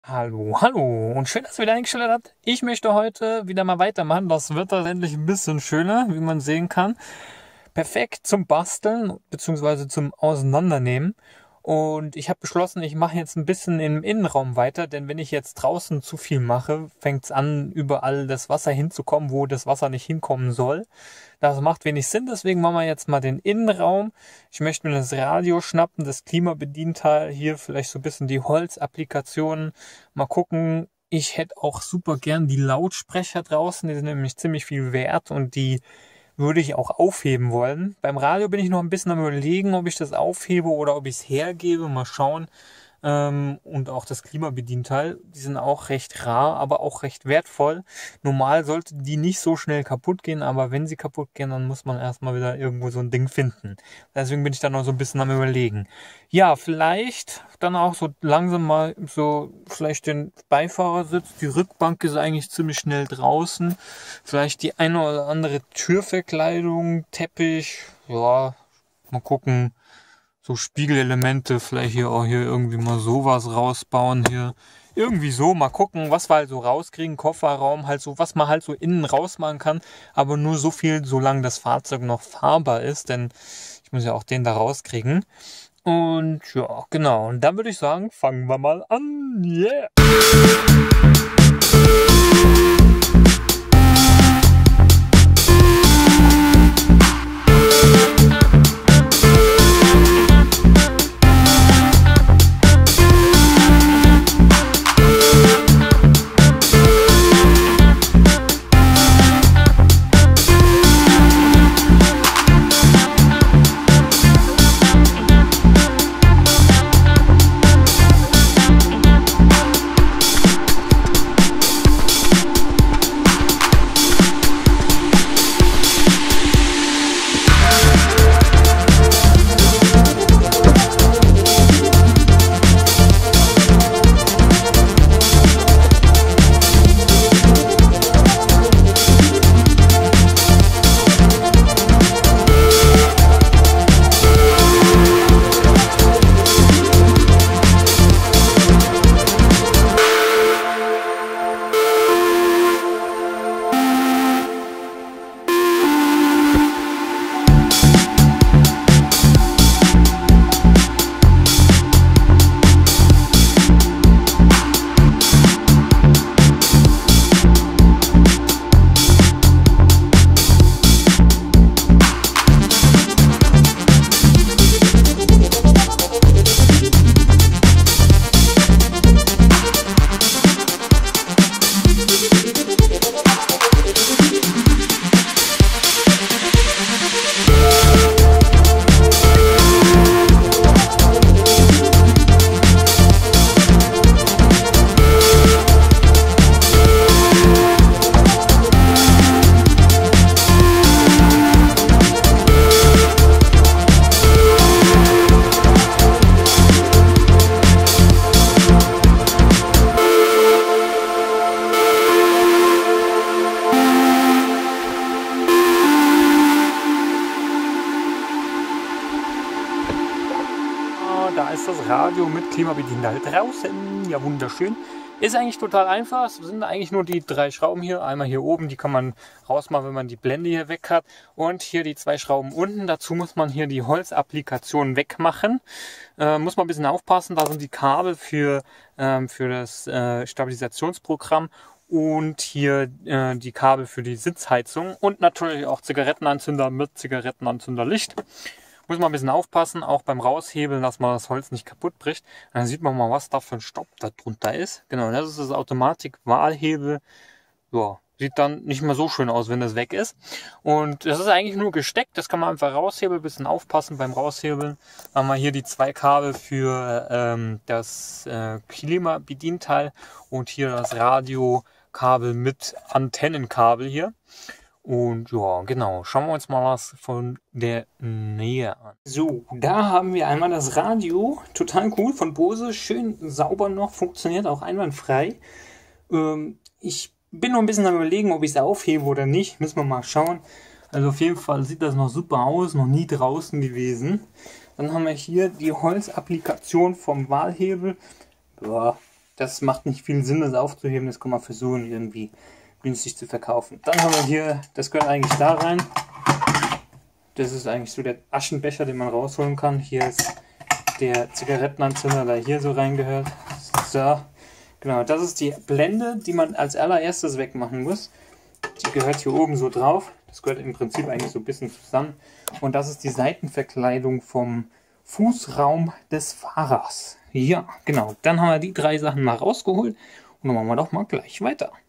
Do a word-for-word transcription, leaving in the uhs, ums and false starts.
Hallo, hallo und schön, dass ihr wieder eingeschaltet habt. Ich möchte heute wieder mal weitermachen. Das Wetter ist endlich ein bisschen schöner, wie man sehen kann. Perfekt zum Basteln bzw. zum Auseinandernehmen. Und ich habe beschlossen, ich mache jetzt ein bisschen im Innenraum weiter, denn wenn ich jetzt draußen zu viel mache, fängt es an, überall das Wasser hinzukommen, wo das Wasser nicht hinkommen soll. Das macht wenig Sinn, deswegen machen wir jetzt mal den Innenraum. Ich möchte mir das Radio schnappen, das Klimabedienteil, hier vielleicht so ein bisschen die Holzapplikationen. Mal gucken, ich hätte auch super gern die Lautsprecher draußen, die sind nämlich ziemlich viel wert und die würde ich auch aufheben wollen. Beim Radio bin ich noch ein bisschen am Überlegen, ob ich das aufhebe oder ob ich es hergebe. Mal schauen. Ähm, und auch das Klimabedienteil, die sind auch recht rar, aber auch recht wertvoll. Normal sollte die nicht so schnell kaputt gehen, aber wenn sie kaputt gehen, dann muss man erstmal wieder irgendwo so ein Ding finden. Deswegen bin ich da noch so ein bisschen am Überlegen. Ja, vielleicht dann auch so langsam mal so vielleicht den Beifahrersitz. Die Rückbank ist eigentlich ziemlich schnell draußen. Vielleicht die eine oder andere Türverkleidung, Teppich, ja, mal gucken. So Spiegelelemente, vielleicht hier auch hier irgendwie mal sowas rausbauen hier. Irgendwie so, mal gucken, was wir halt so rauskriegen. Kofferraum, halt so, was man halt so innen rausmachen kann. Aber nur so viel, solange das Fahrzeug noch fahrbar ist, denn ich muss ja auch den da rauskriegen. Und ja, genau. Und dann würde ich sagen, fangen wir mal an. Yeah! Da ist das Radio mit Klimabedienteil draußen. Ja, wunderschön. Ist eigentlich total einfach. Es sind eigentlich nur die drei Schrauben hier. Einmal hier oben, die kann man rausmachen, wenn man die Blende hier weg hat. Und hier die zwei Schrauben unten. Dazu muss man hier die Holzapplikation wegmachen. Äh, muss man ein bisschen aufpassen. Da sind die Kabel für, ähm, für das äh, Stabilisationsprogramm. Und hier äh, die Kabel für die Sitzheizung. Und natürlich auch Zigarettenanzünder mit Zigarettenanzünderlicht. Muss man ein bisschen aufpassen, auch beim Raushebeln, dass man das Holz nicht kaputt bricht. Dann sieht man mal, was da für ein Stopp da drunter ist. Genau, das ist das Automatik-Wahlhebel. Ja, sieht dann nicht mehr so schön aus, wenn das weg ist. Und das ist eigentlich nur gesteckt. Das kann man einfach raushebeln, ein bisschen aufpassen beim Raushebeln. Dann haben wir hier die zwei Kabel für ähm, das äh, Klimabedienteil und hier das Radiokabel mit Antennenkabel hier. Und ja, genau, schauen wir uns mal was von der Nähe an. So, da haben wir einmal das Radio, total cool, von Bose, schön sauber noch, funktioniert auch einwandfrei. Ähm, ich bin noch ein bisschen am Überlegen, ob ich es aufhebe oder nicht, müssen wir mal schauen. Also auf jeden Fall sieht das noch super aus, noch nie draußen gewesen. Dann haben wir hier die Holzapplikation vom Wahlhebel. Ja, das macht nicht viel Sinn, das aufzuheben. Das kann man versuchen, irgendwie günstig zu verkaufen. Dann haben wir hier, das gehört eigentlich da rein. Das ist eigentlich so der Aschenbecher, den man rausholen kann. Hier ist der Zigarettenanzünder, der hier so reingehört. So, genau, das ist die Blende, die man als allererstes wegmachen muss. Die gehört hier oben so drauf. Das gehört im Prinzip eigentlich so ein bisschen zusammen. Und das ist die Seitenverkleidung vom Fußraum des Fahrers. Ja, genau. Dann haben wir die drei Sachen mal rausgeholt. Und dann machen wir doch mal gleich weiter.